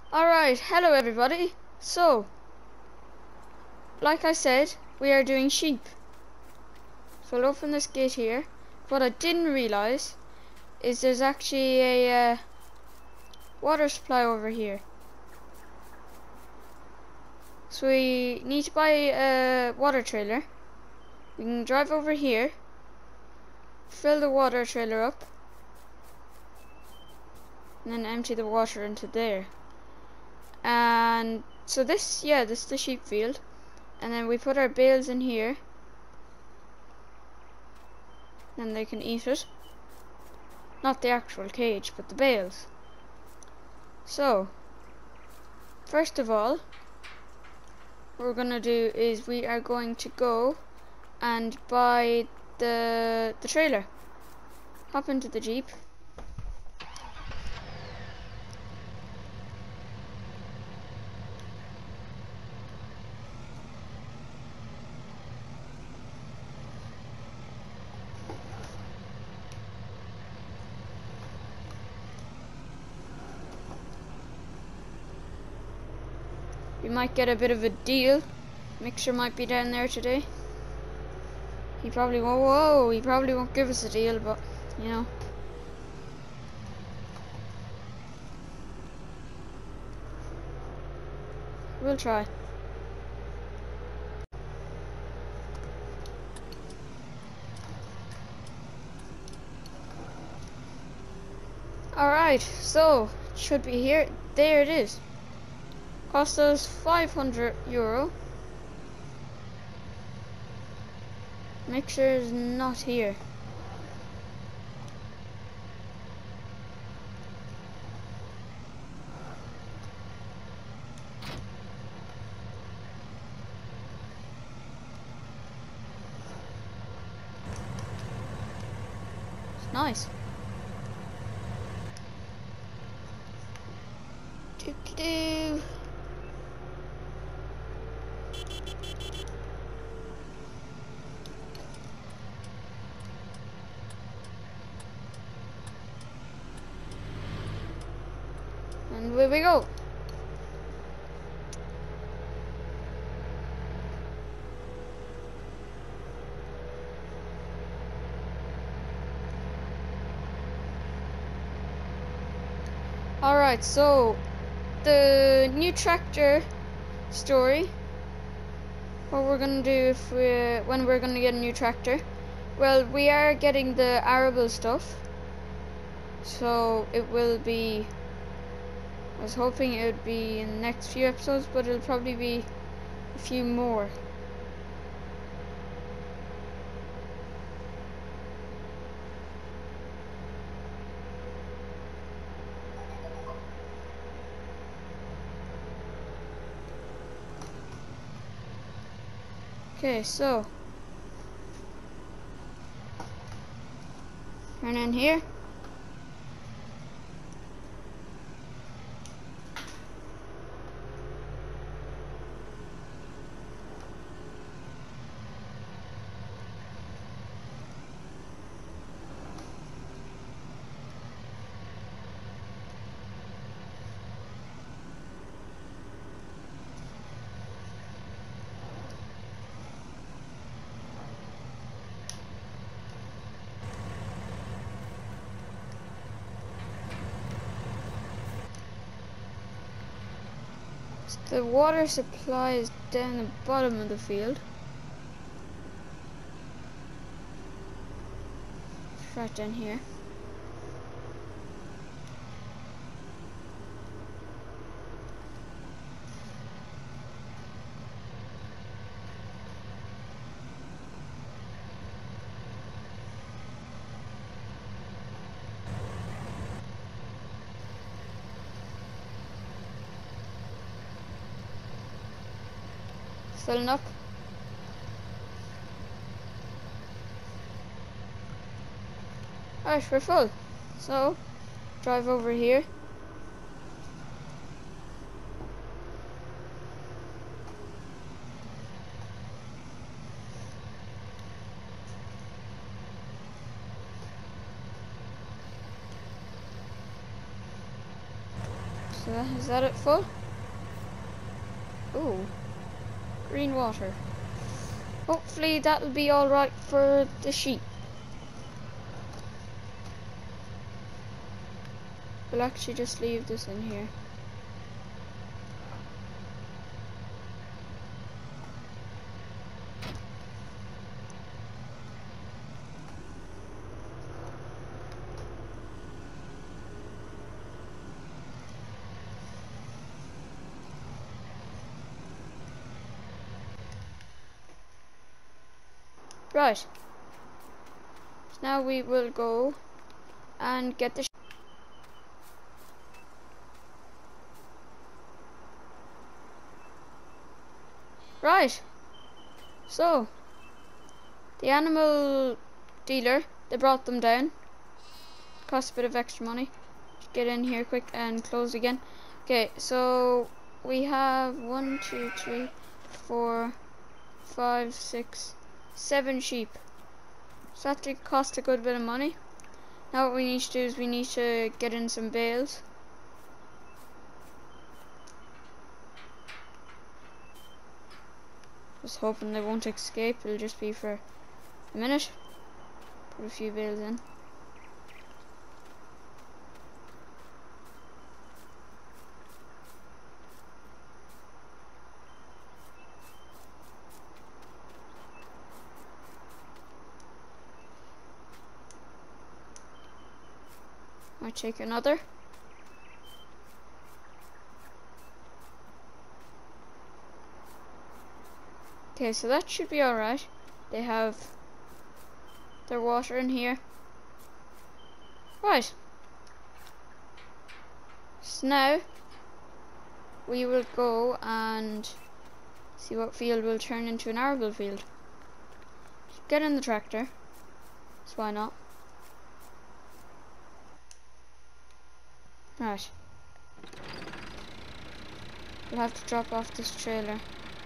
Alright, hello everybody. So, like I said, we are doing sheep. So I'll open this gate here. What I didn't realise is there's actually a water supply over here. So we need to buy a water trailer. We can drive over here, fill the water trailer up, and then empty the water into there. And so this is the sheep field. And then we put our bales in here. Then they can eat it. Not the actual cage, but the bales. So, first of all, what we're going to do is we are going to go and buy the trailer. Hop into the Jeep. We might get a bit of a deal. Mixer might be down there today. He probably won't. Whoa! He probably won't give us a deal, but you know. We'll try. Alright, so should be here. There it is. Cost us €500. Mixer is not here. It's nice. Do. And here we go. Alright, so the new tractor story. What we're gonna do when we're gonna get a new tractor. Well, we are getting the arable stuff. So it will be, I was hoping it would be in the next few episodes, but it'll probably be a few more. Okay, so turn in here. The water supply is down the bottom of the field. It's right down here. Filling up. Alright, we're full. So, drive over here. So is that it full? Ooh, green water. Hopefully that'll be alright for the sheep. We'll actually just leave this in here. Right. So now we will go and get the Right. So the animal dealer, they brought them down. Cost a bit of extra money. Just get in here quick and close again. Okay, so we have 1, 2, 3, 4, 5, 6, 7 sheep. So that did cost a good bit of money. Now what we need to do is we need to get in some bales. Just hoping they won't escape. It'll just be for a minute. Put a few bales in. Might take another. Okay, so that should be alright. They have their water in here. Right. So now we will go and see what field will turn into an arable field. Get in the tractor. So why not? Right. We'll have to drop off this trailer.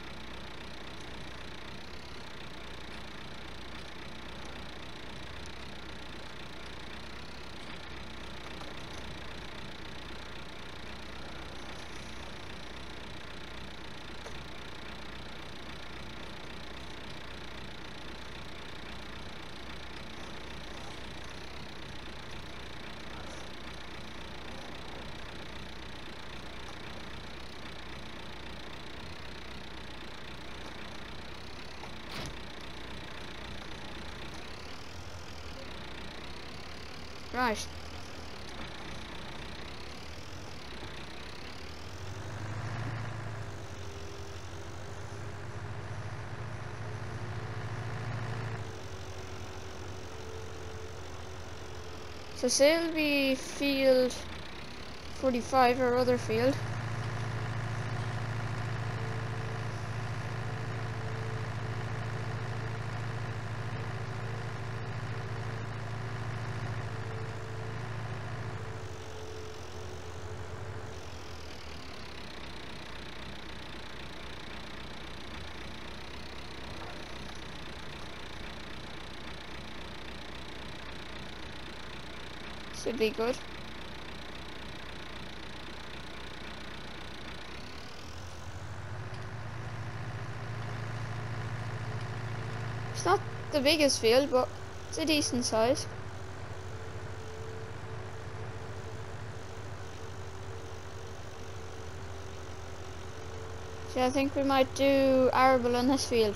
Right. So say it'll be field 45 or other field. Should be good. It's not the biggest field, but it's a decent size. So I think we might do arable in this field.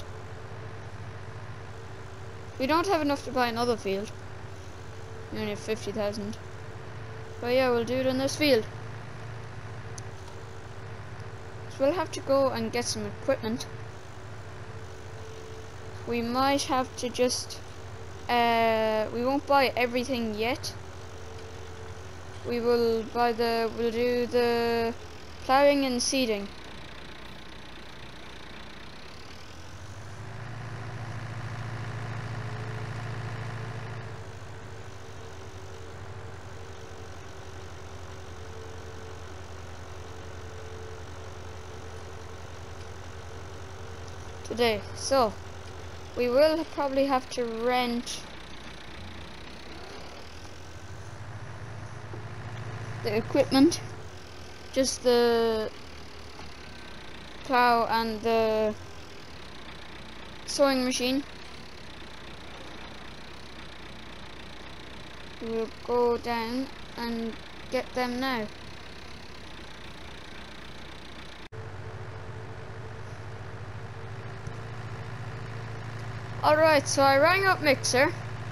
We don't have enough to buy another field. We only have 50,000. But yeah, we'll do it in this field. So we'll have to go and get some equipment. We might have to just we won't buy everything yet. We'll do the ploughing and seeding. Today, so we will probably have to rent the equipment just the plow and the sewing machine. We'll go down and get them now. Alright, so I rang up Mixer.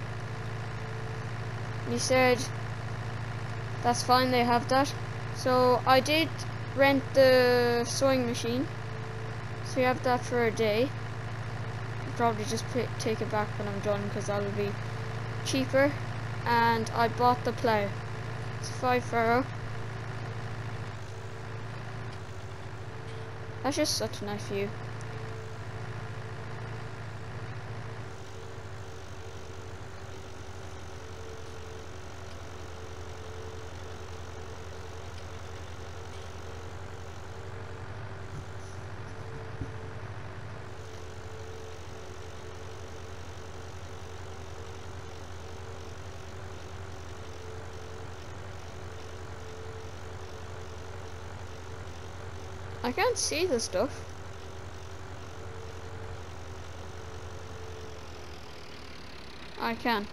He said that's fine, they have that. So I did rent the sewing machine. So you have that for a day. I'll probably just take it back when I'm done because that'll be cheaper. And I bought the plough. It's €5. That's just such a nice view. I can't see the stuff. I can.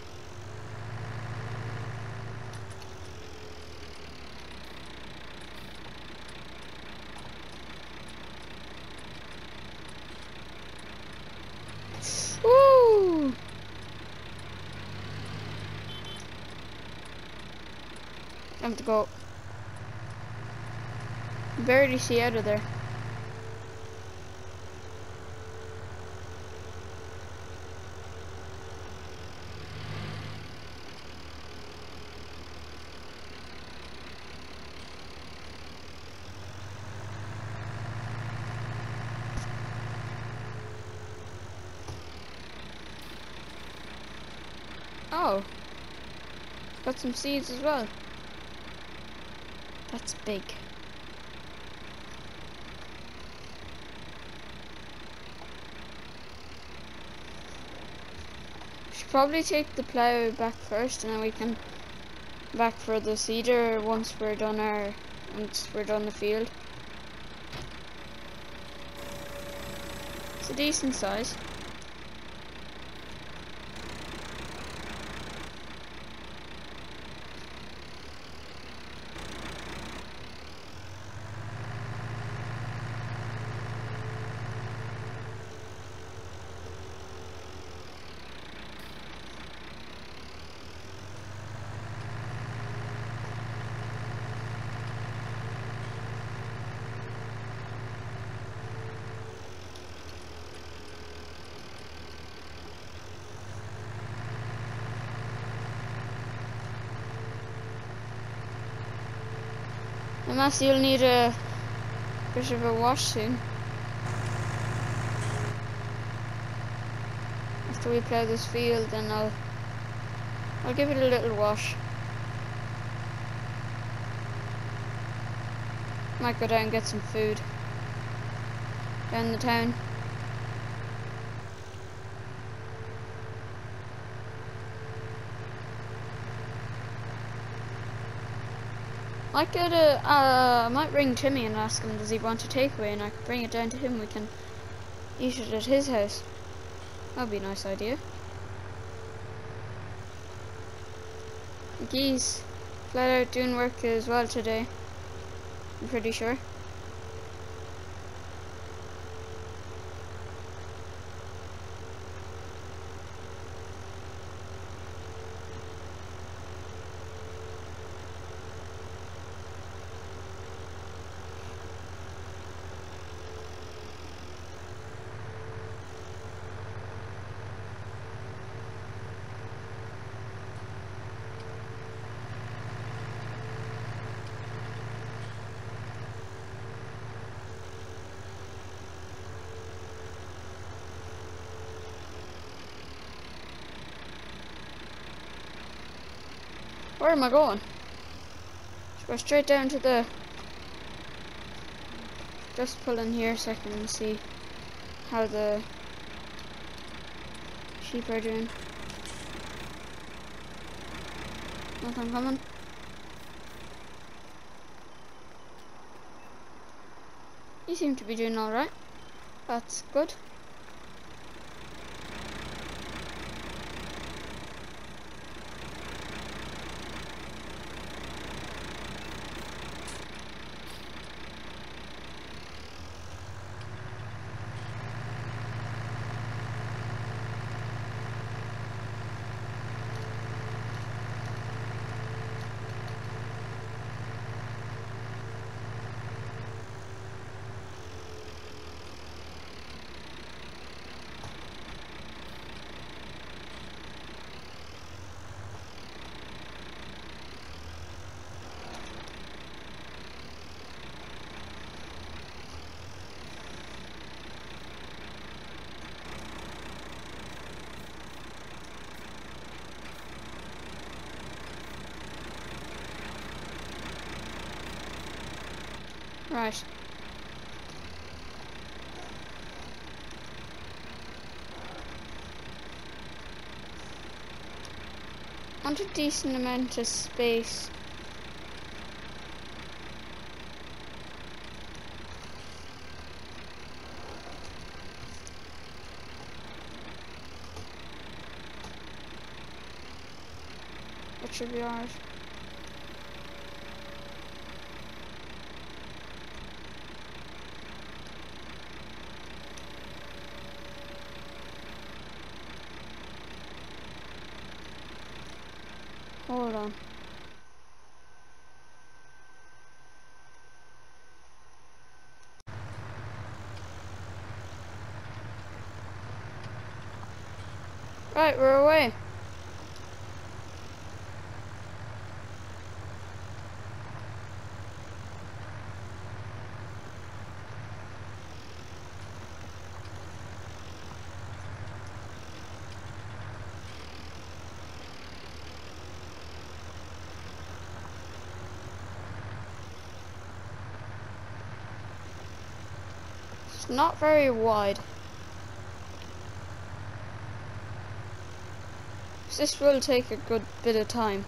Woo! I have to go. Barely see out of there. Oh, got some seeds as well. That's big. Should probably take the plough back first, and then we can back for the seeder once we're done the field. It's a decent size. Unless you'll need a bit of a wash soon. After we plough this field, then I'll give it a little wash. Might go down and get some food down the town. I might ring Timmy and ask him, does he want a takeaway, and I could bring it down to him. We can eat it at his house. That'd be a nice idea. The geese flat out doing work as well today, I'm pretty sure. Where am I going? Should go straight down to the... Just pull in here so I can see how the sheep are doing. Nothing coming. You seem to be doing alright. That's good. Right. Want a decent amount of space. That should be alright. Hold on. Right, we're away. It's not very wide. This will take a good bit of time.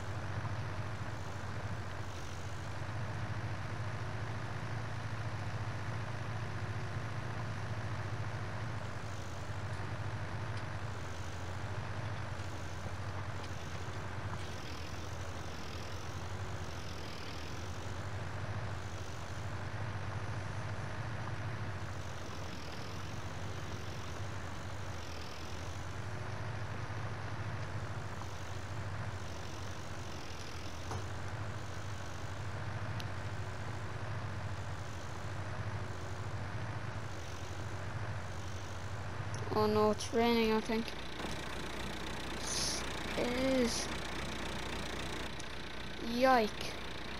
Oh no, it's raining, I think. It is. Yike.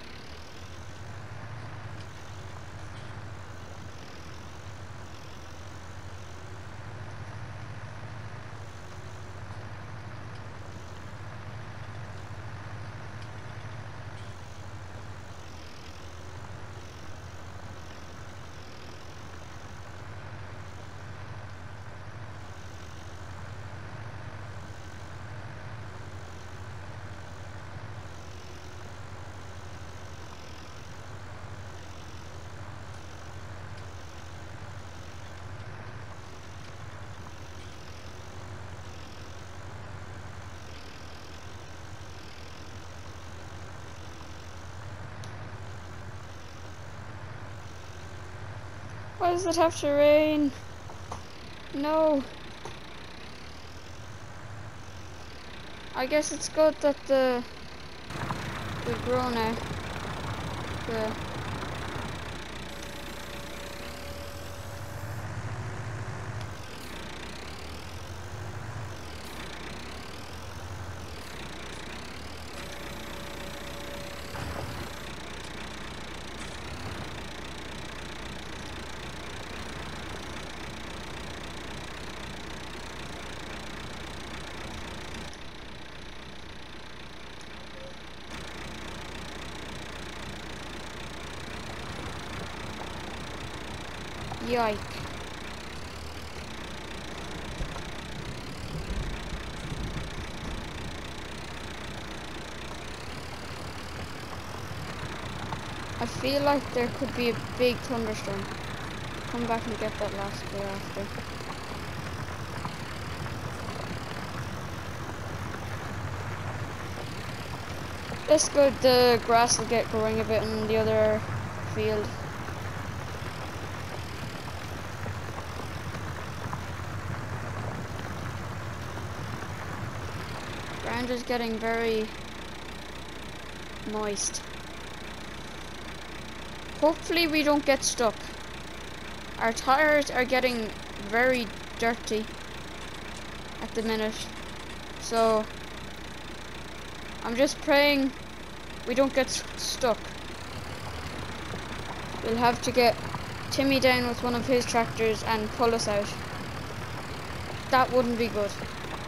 Why does it have to rain? No. I guess it's good that we grow now. The yike. I feel like there could be a big thunderstorm. come back and get that last bit after. That's good, the grass will get growing a bit in the other field. Ground is getting very moist. Hopefully we don't get stuck. Our tires are getting very dirty at the minute, so I'm just praying we don't get stuck. We'll have to get Timmy down with one of his tractors and pull us out. That wouldn't be good.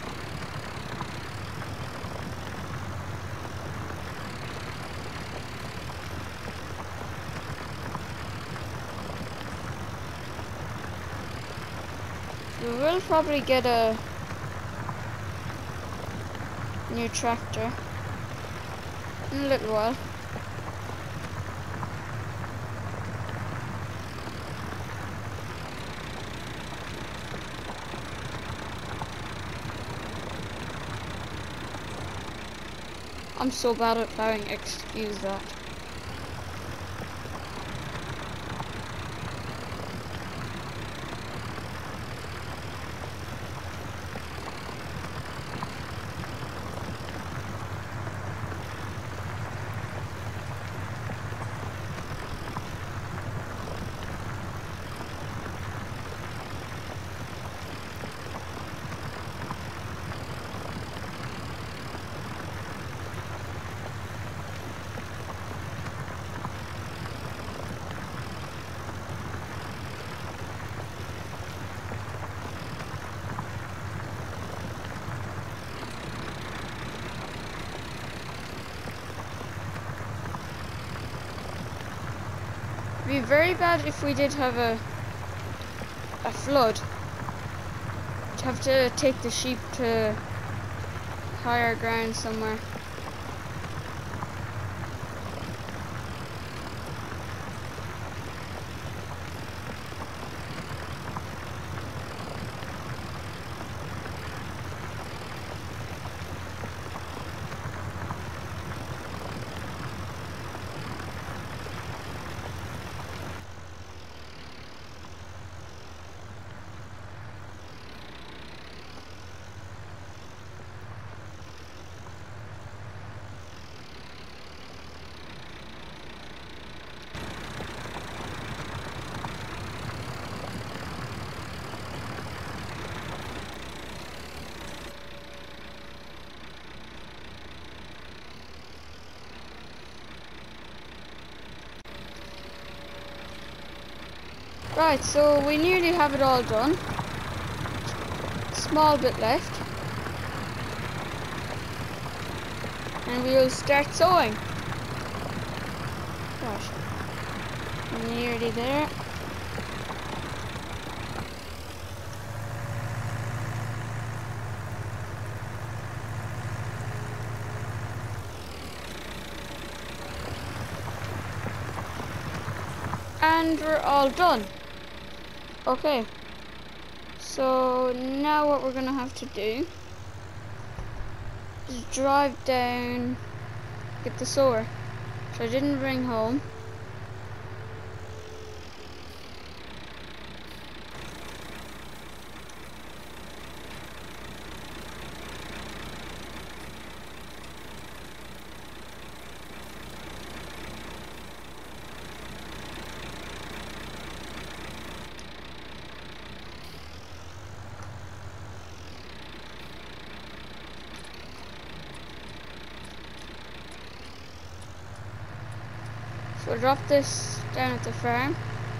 We will probably get a new tractor in a little while. I'm so bad at plowing, excuse that. It'd be very bad if we did have a flood. We'd have to take the sheep to higher ground somewhere. Right, so we nearly have it all done. Small bit left. And we will start sowing. Gosh. Nearly there. And we're all done. Okay, so now what we're gonna have to do is drive down, get the sower, which I didn't bring home. So we'll drop this down at the farm.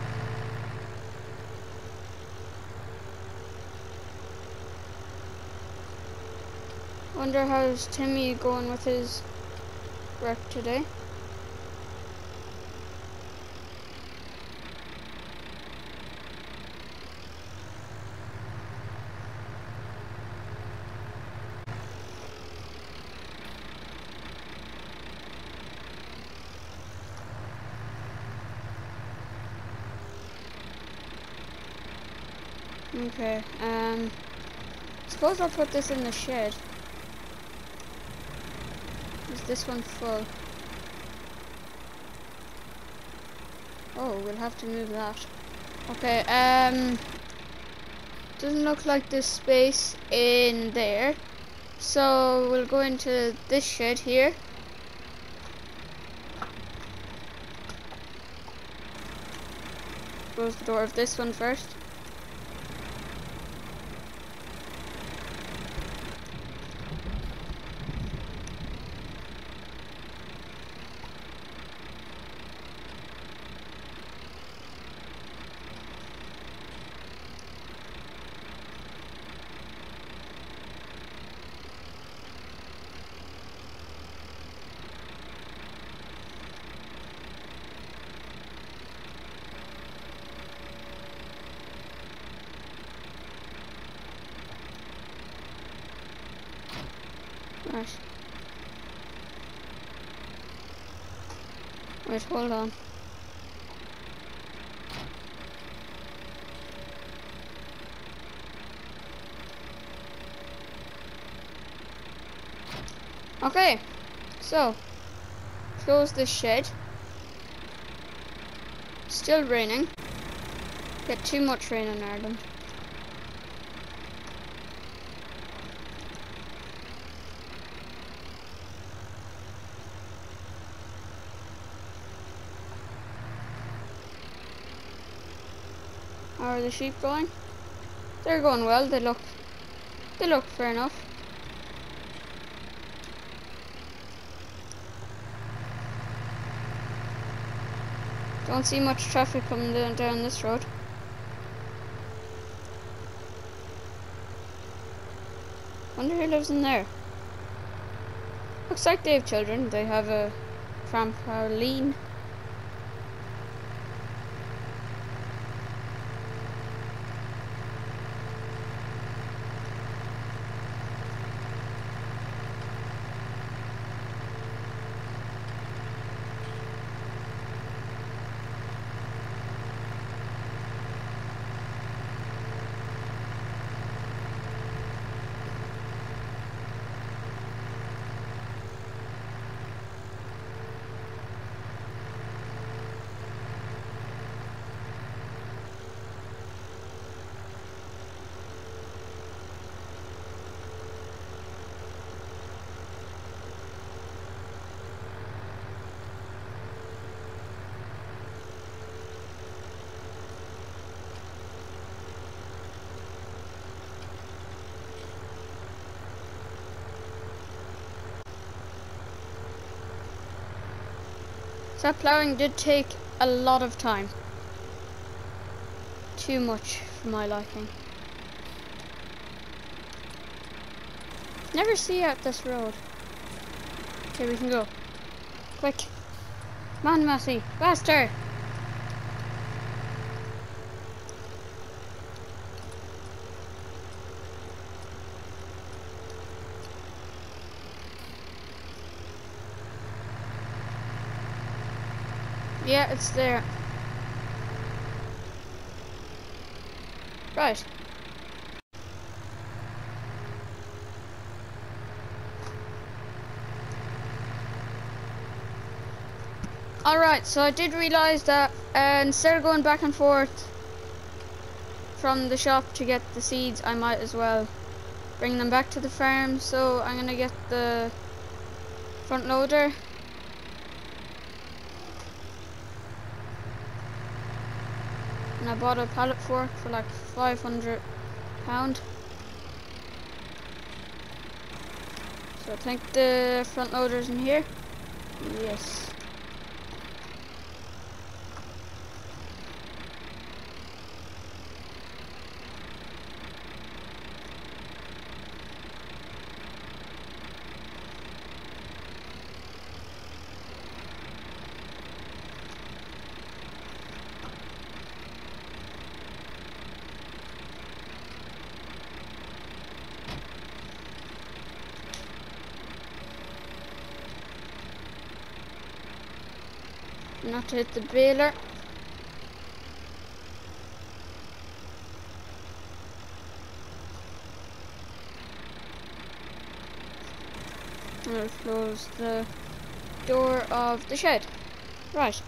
Wonder how's Timmy going with his work today. Okay, suppose I'll put this in the shed. Is this one full? Oh, we'll have to move that. Okay, doesn't look like there's space in there. So we'll go into this shed here. Close the door of this one first. Right. Wait, hold on. Okay, so close this shed. Still raining. Get too much rain in Ireland. How are the sheep going? They're going well. They look fair enough. Don't see much traffic coming down this road. Wonder who lives in there. Looks like they have children. They have a trampoline. So that ploughing did take a lot of time. Too much for my liking. Never see out this road. Okay, we can go. Quick. Come on, Massey. Faster! Yeah, it's there. Right. Alright, so I did realise that instead of going back and forth from the shop to get the seeds, I might as well bring them back to the farm. So I'm gonna get the front loader. And I bought a pallet fork for like £500. So I think the front loader's in here. Yes. Not to hit the baler. And it'll close the door of the shed. Right.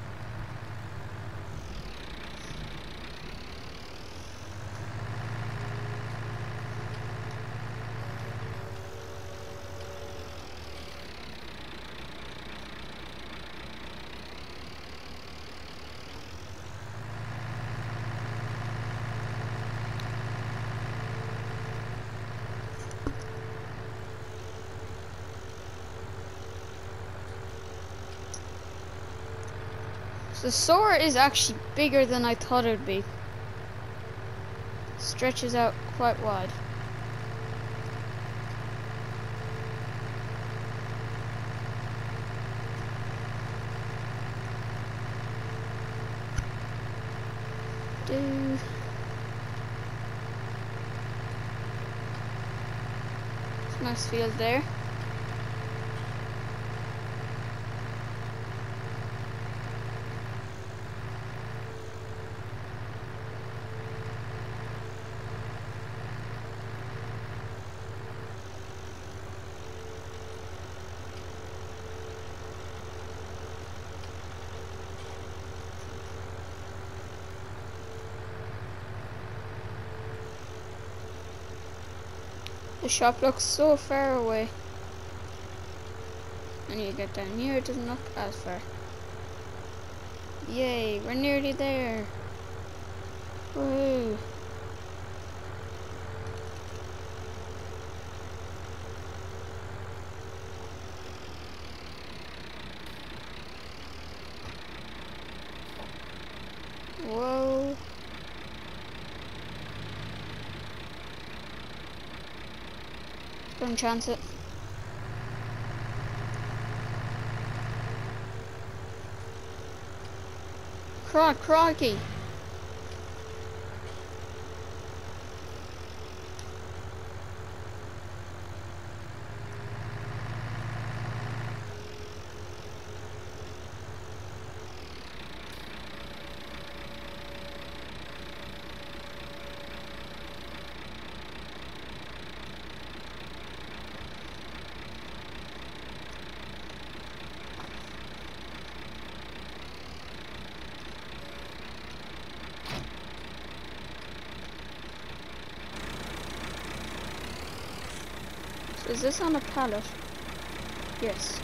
So the sewer is actually bigger than I thought it would be. Stretches out quite wide. Nice field there. The shop looks so far away. And you get down here, it doesn't look as far. Yay, we're nearly there. Woo. Whoa. Don't chance it. Crikey. So is this on a pallet? Yes.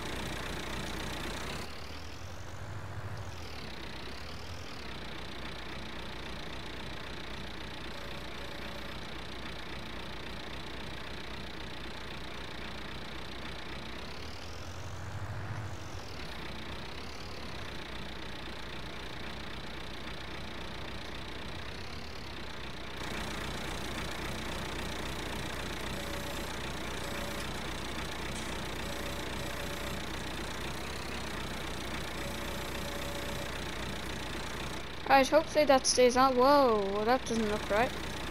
Right, hopefully that stays on. Whoa, well, that doesn't look right.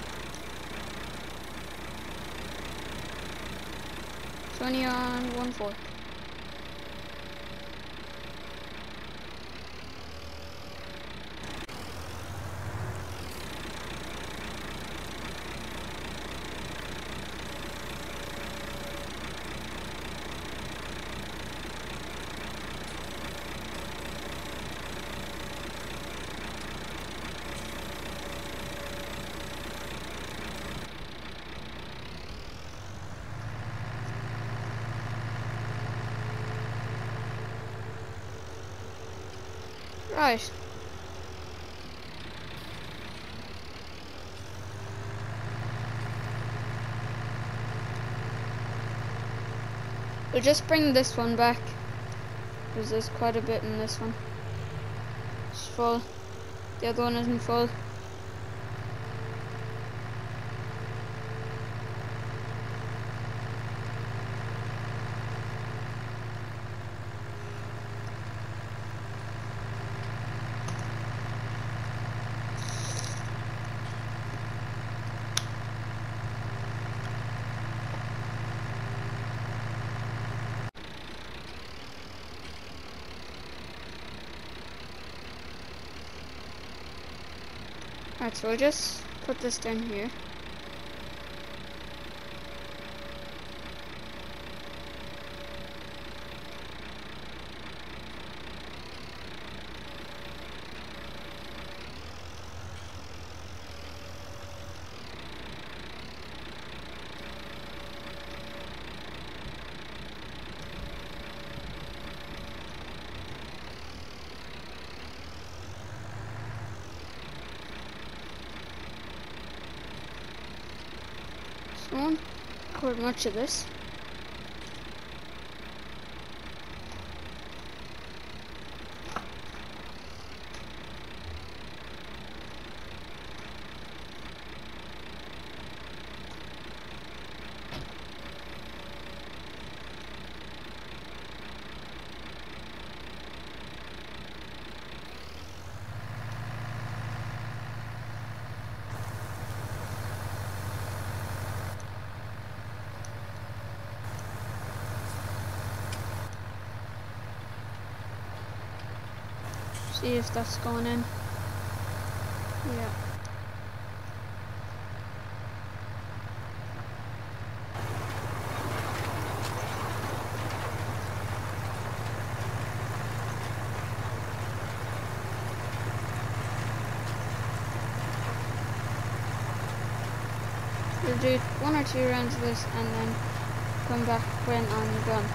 20 on 1-4. Right. We'll just bring this one back, because there's quite a bit in this one. It's full. The other one isn't full. Alright, so we'll just put this down here. I won't record much of this. See if that's going in. Yeah. We'll do 1 or 2 rounds of this and then come back when I'm done.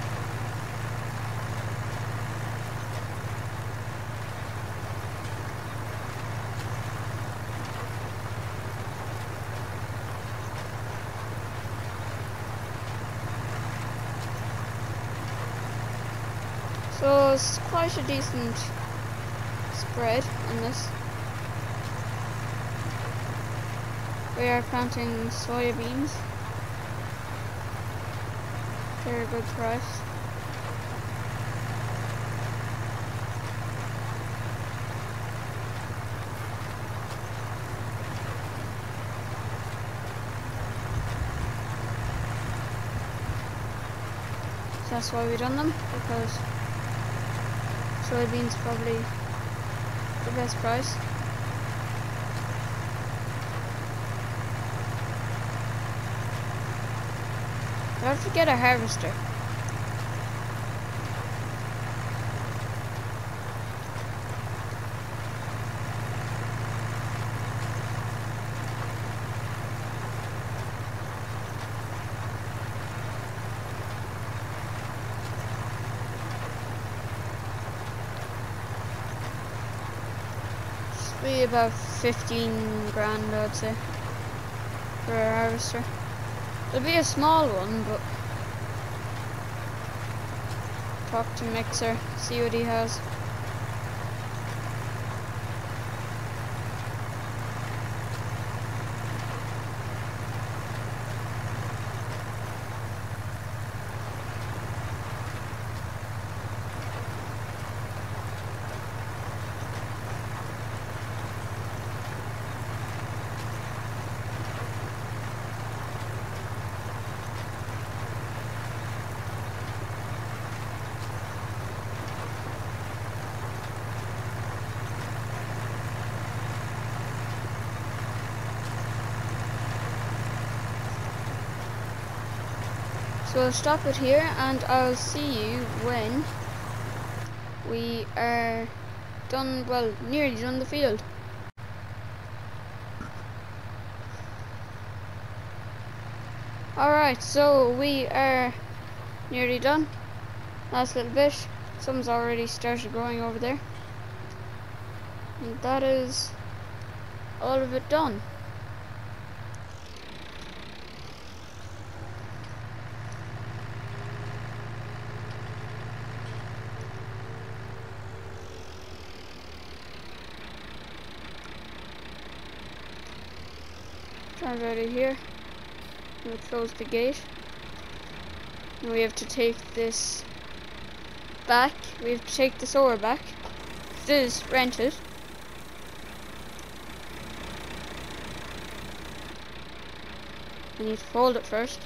So it's quite a decent spread on this. We are planting soybeans. They're a good price. So that's why we done them, because soybeans probably the best price. I have to get a harvester. Should be about 15 grand, I'd say, for a harvester. It'll be a small one, but talk to Mixer, see what he has. So I'll stop it here and I'll see you when we are done, well, nearly done the field. Alright, so we are nearly done. Last little bit. Some's already started growing over there. And that is all of it done. Turn it out of here. We'll close the gate. And we have to take this back. We have to take the sower back. This is rented. We need to fold it first.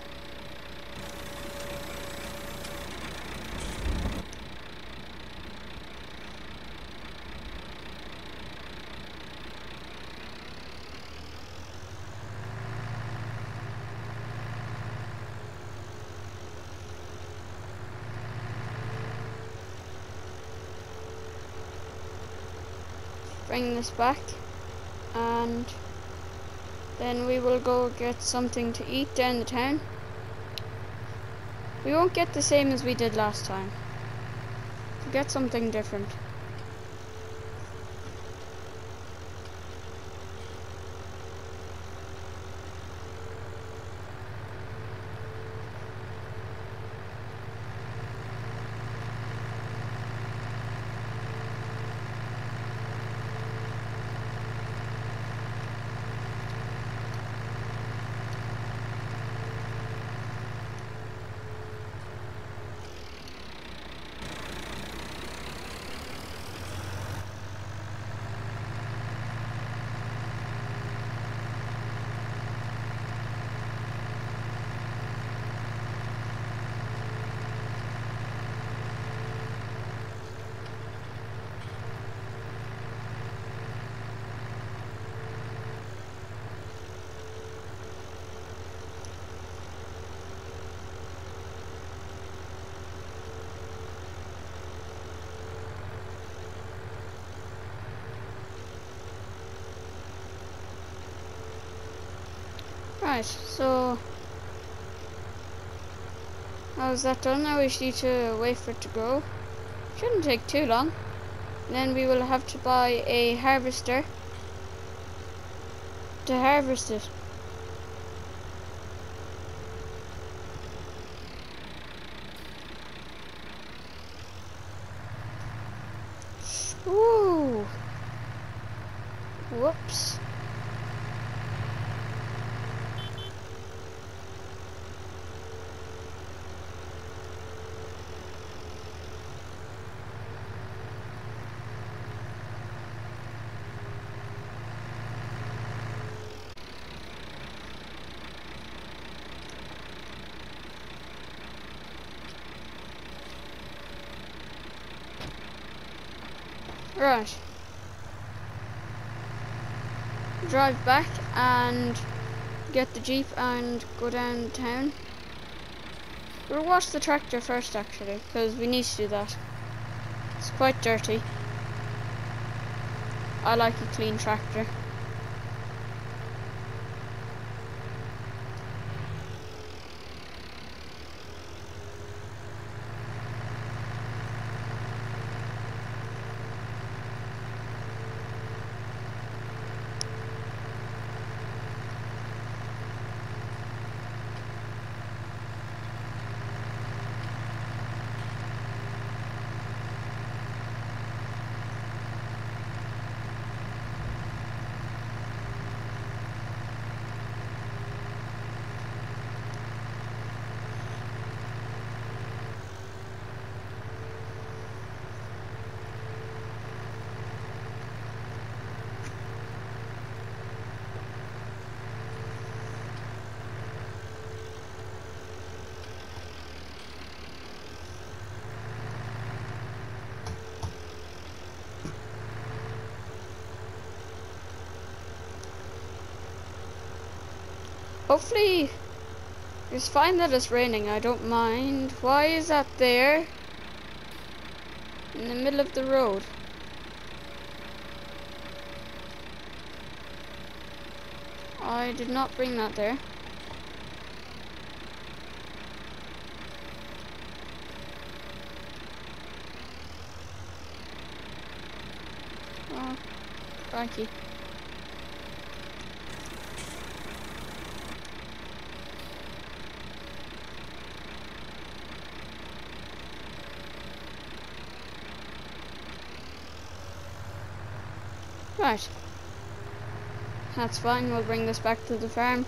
Bring this back, and then we will go get something to eat down the town. We won't get the same as we did last time. We'll get something different. Right, so now is that done? Now we just need to wait for it to grow. Shouldn't take too long. And then we will have to buy a harvester to harvest it. Ooh. Whoops. Right. Drive back and get the Jeep and go downtown. We'll wash the tractor first actually, because we need to do that. It's quite dirty. I like a clean tractor. Hopefully, it's fine that it's raining. I don't mind. Why is that there? In the middle of the road. I did not bring that there. Oh, crikey. Right. That's fine, we'll bring this back to the farm.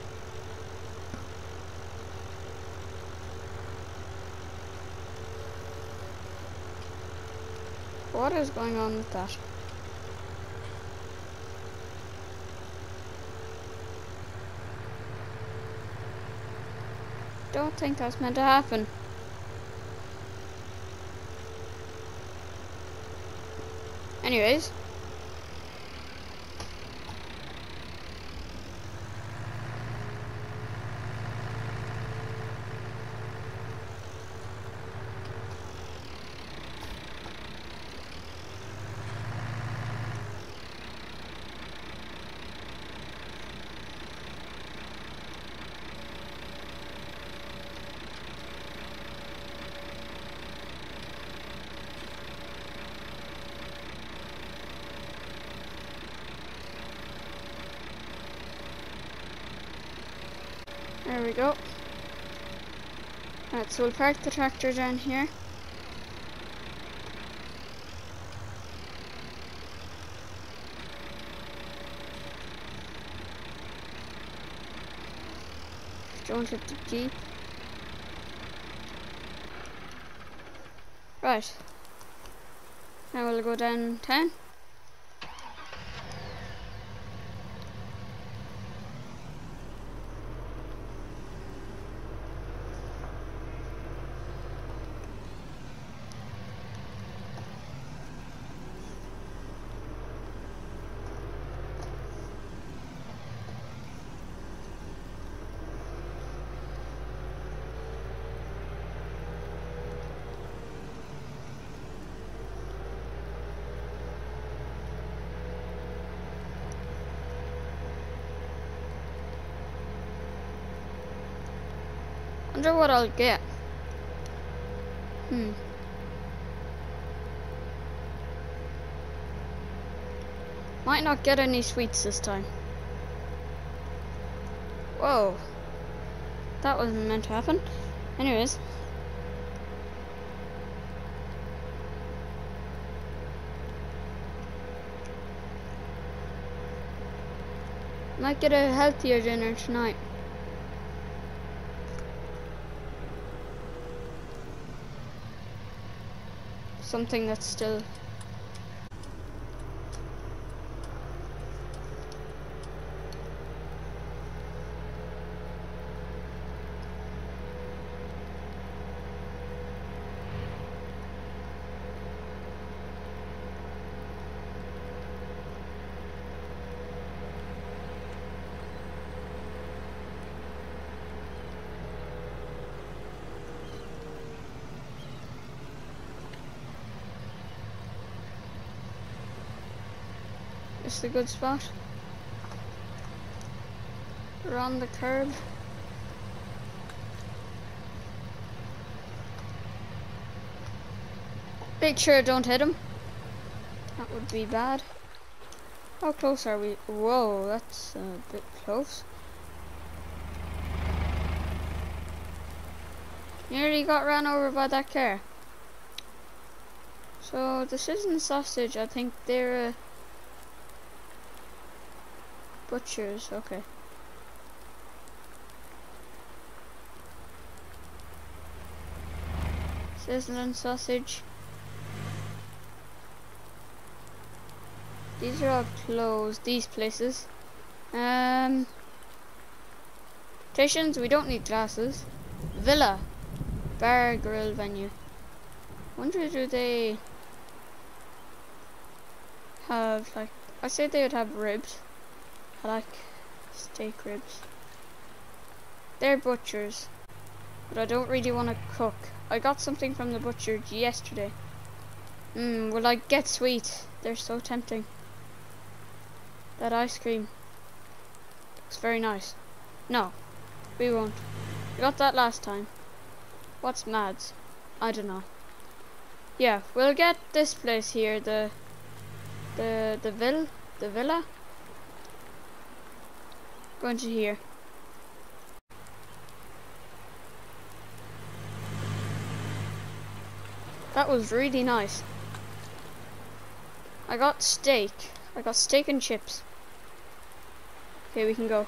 What is going on with that? Don't think that's meant to happen. Anyways. There we go. Right, so we'll park the tractor down here. Don't hit the Jeep. Right. Now we'll go downtown. Wonder what I'll get. Might not get any sweets this time. Whoa. That wasn't meant to happen. Anyways. Might get a healthier dinner tonight. Something that's still... It's a good spot. We're on the curb. Make sure don't hit him. That would be bad. How close are we? Whoa, that's a bit close. Nearly got ran over by that car. So this isn't sausage. I think they're butchers. Okay. Sizzling sausage. These are all closed, these places. Stations, we don't need glasses. Villa. Bar, grill, venue. Wonder do they have, like, I say they would have ribs. I like steak ribs. They're butchers. But I don't really want to cook. I got something from the butcher yesterday. Will I get sweet? They're so tempting. That ice cream looks very nice. No, we won't. We got that last time. What's Mads? I don't know. Yeah, we'll get this place here, the villa. Going to here. That was really nice. I got steak. I got steak and chips. Okay, we can go.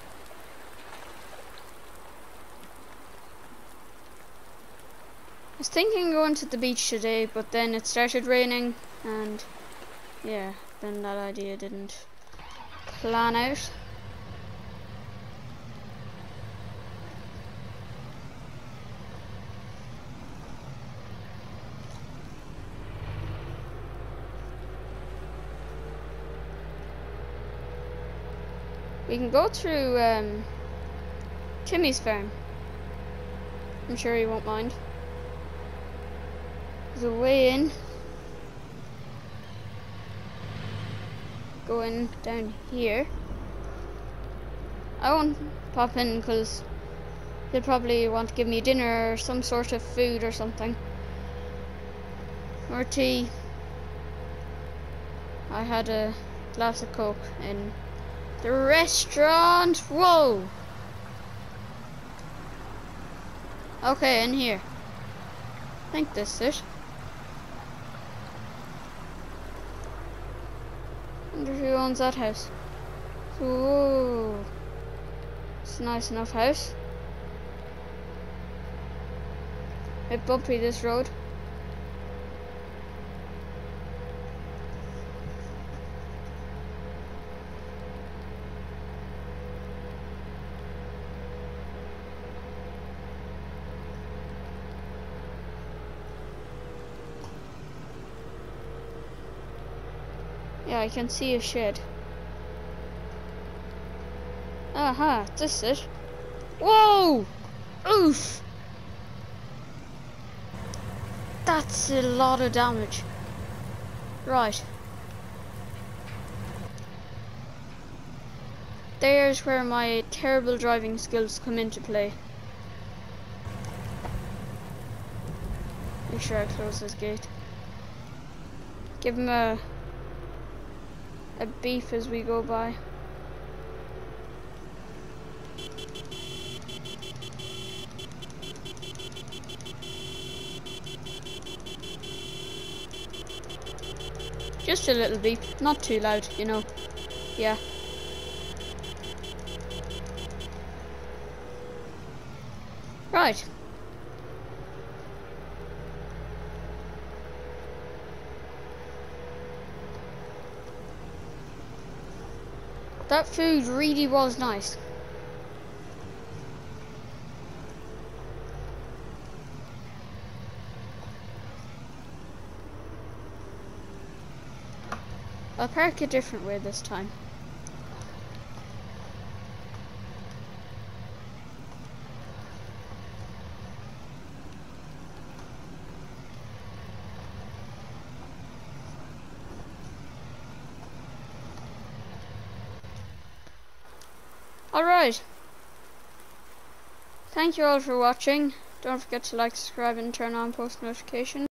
I was thinking going to the beach today, but then it started raining, and yeah, then that idea didn't plan out. We can go through Timmy's farm. I'm sure he won't mind. There's a way in. Going down here. I won't pop in because he'll probably want to give me dinner or some sort of food or something. Or tea. I had a glass of Coke in the restaurant. Whoa. Okay, in here. I think this is it. Wonder who owns that house. Whoa. It's a nice enough house. A bit bumpy this road. Yeah, I can see a shed. Aha, this is it. Whoa! Oof! That's a lot of damage. Right. There's where my terrible driving skills come into play. Make sure I close this gate. Give him a beep as we go by. Just a little beep, not too loud, you know. Yeah. Right. That food really was nice. I'll park a different way this time. Alright. Thank you all for watching. Don't forget to like, subscribe and turn on post notifications.